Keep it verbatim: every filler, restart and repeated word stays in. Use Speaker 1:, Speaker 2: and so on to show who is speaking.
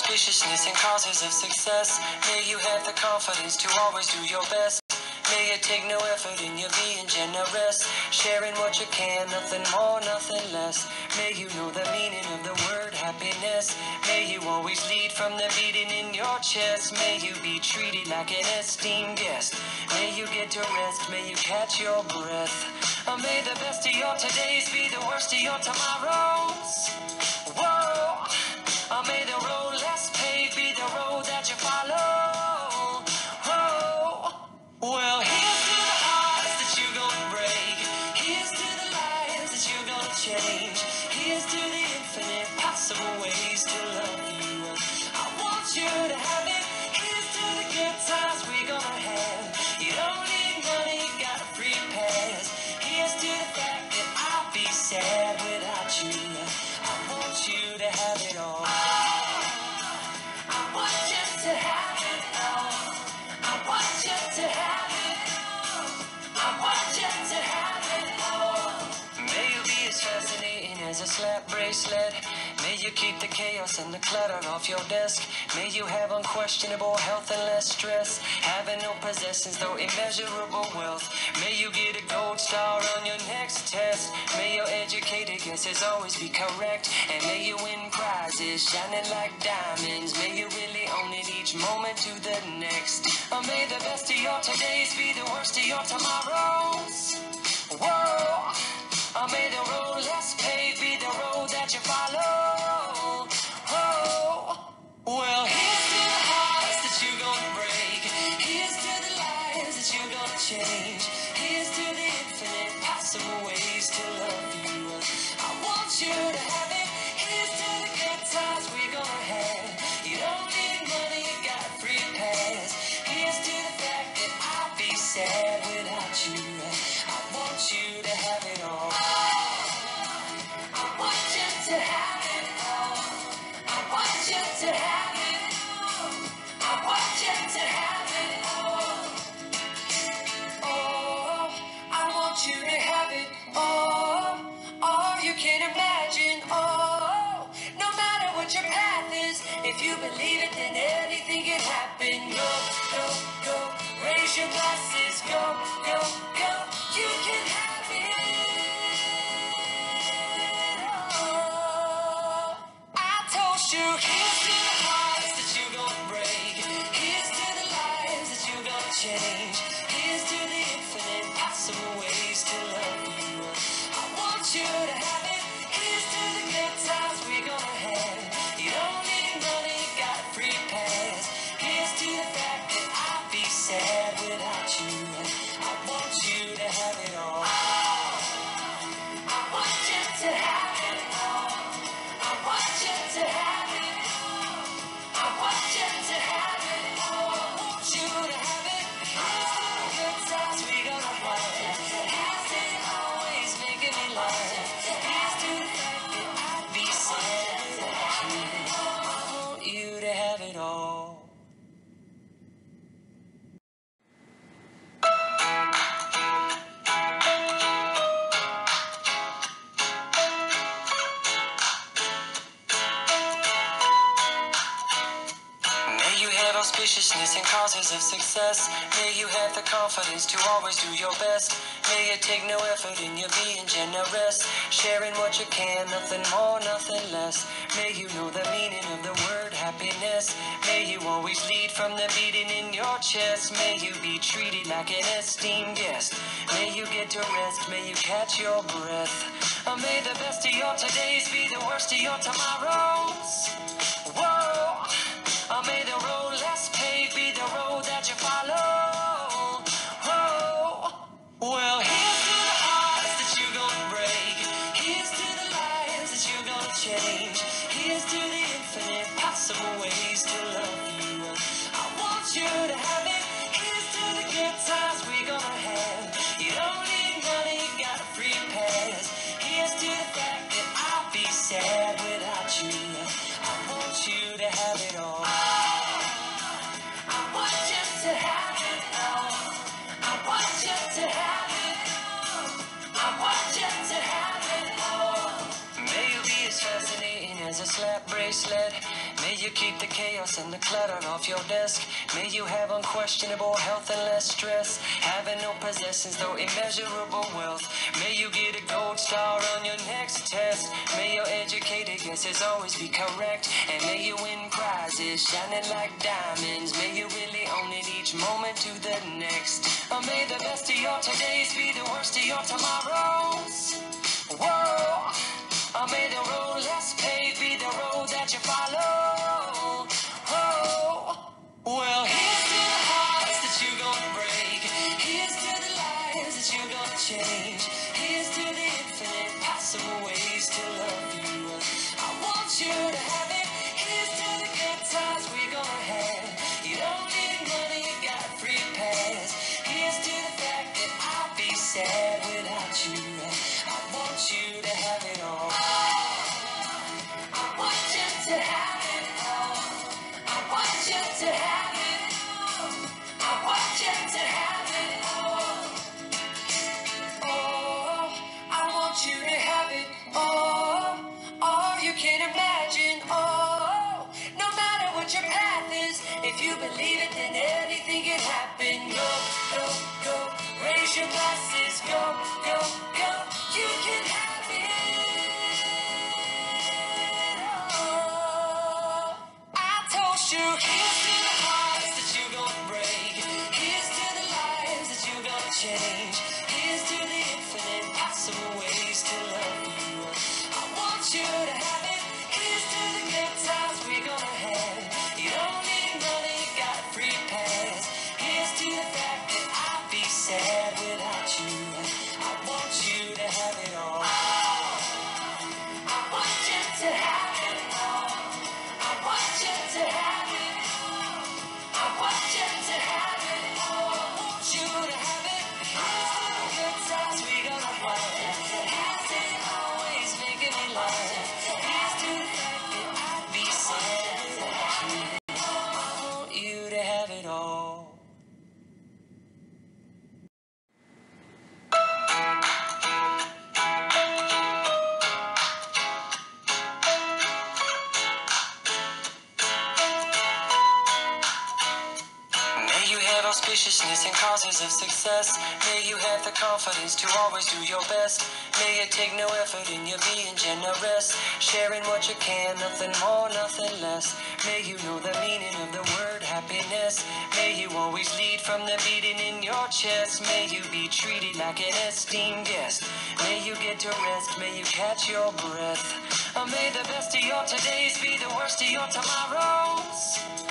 Speaker 1: auspiciousness and causes of success. May you have the confidence to always do your best. May you take no effort in your being generous, sharing what you can, nothing more, nothing less. May you know the meaning of the word happiness. May you always lead from the beating in your chest. May you be treated like an esteemed guest. May you get to rest, may you catch your breath. Or may the best of your todays be the worst of your tomorrows. Whoa! Or may the road less paved be the road that you follow. Whoa! Well, here's to the hearts that you're gonna break. Here's to the lives that you're gonna change. Here's to the infinite possible ways to love you. I want you to have it. Here's to the good times we're gonna have. You don't need money, you got a free pass. Here's to the fact that I'll be sad without you. I want you to have it all. I want you to have it all. I want you to have it all. I want you to have it all. May you be as fascinating as a slap bracelet. May you keep the chaos and the clutter off your desk. May you have unquestionable health and less stress. Having no possessions, though immeasurable wealth. May you get a gold star on your next test. May your educated guesses always be correct. And may you win prizes shining like diamonds. May you really own it each moment to the next. Or may the best of your todays be the worst of your tomorrows. Whoa! Or may the road less paved be the road that you follow. Whoa! Well, here's to the hearts that you're gonna break. Here's to the lives that you're gonna change. Here's to the infinite possible ways to love you. I want you to have it. Here's to the good times we're gonna have. You don't need money, you got a free pass. Here's to the fact that I'll be sad without you. I want you to have it all. I want you to have it all. I want you to have it all. I want you to have it all. Oh, I want you to have it all. All you can imagine. Oh, no matter what your path is, if you believe it, then anything can happen. Go, go, go. Raise your glasses. Go, go, go. You can have it. You. Here's to the hearts that you're gonna break. Here's to the lives that you're gonna change. Here's to the infinite possible ways to love you. I want you to have it. Here's to the good times we're gonna have. You don't need money, you got a free pass. Here's to the fact that I'll be sad without you. I want you to have it all. I want you to have it all. I want you to have it. I want you to have it all. I want you to have it. Here's to the good times we gonna have. Here's to always making me laugh. Here's to the fact that I'd be sad without you. I want you to have it all. Auspiciousness and causes of success. May you have the confidence to always do your best. May you take no effort in your being generous, sharing what you can, nothing more, nothing less. May you know the meaning of the word happiness. May you always lead from the beating in your chest. May you be treated like an esteemed guest. May you get to rest, may you catch your breath. Or may the best of your todays be the worst of your tomorrows. Whoa! Or may the road less paved be the road that you follow. Whoa! Well, here's to the hearts that you're gonna break. Here's to the lives that you're gonna change. Here's to the infinite possible ways to love you. I want you to have it. Here's to the good times we're gonna have. You don't need money, you got a free pass. Here's to the fact that I'll be sad without you. I want you to have it all. I want you to have it all. I want you to have it all. I want you to have it all. May you be as fascinating as a slap bracelet. May you keep the chaos and the clutter off your desk. May you have unquestionable health and less stress. Having no possessions, though immeasurable wealth. May you get a gold star on your next test. May your educated guesses always be correct. And may you win prizes shining like diamonds. May you really own it each moment to the next. Or may the best of your todays be the worst of your tomorrows. Whoa. Or may the road less paved be the road that you follow. Oh. Well, here's to the hearts that you're gonna break. Here's to the lives that you're gonna change. Here's to the infinite possible ways to love you. I want you to have it. Here's to the good times we're gonna have. You don't need money, you got a free pass. Here's to the fact that I'd be sad without you. I want you to have it all. I want you to have it all. I want you to have it all. I want you to have it all. Oh, I want you to have it all. All you can imagine. Oh, no matter what your path is, if you believe it, then anything can happen. Go, go, go. Raise your glasses. Go, go, go. You can have it. I toast you. Here's to the hearts that you're gonna break. Here's to the lives that you're gonna change. Here's to the infinite possible ways to love you. I want you to have it. Here's to the good times we're gonna have. You don't need money, you got a free pass. Here's to the fact that I'd be sad without you. I want you to have it all. I want you to have it all. I want you to have it all. I want you to have it all. I want you to have it. Here's to the good times we gonna have. Here's to the always making me laugh. Here's to the fact that I'd be sad without you. I want you to have it all. May you have auspiciousness and causes of success. May you have the confidence to always do your best. May you take no effort in your being generous. Sharing what you can, nothing more, nothing less. May you know the meaning of the word happiness. May you always lead from the beating in your chest. May you be treated like an esteemed guest. May you get to rest, may you catch your breath. Or may the best of your todays be the worst of your tomorrows.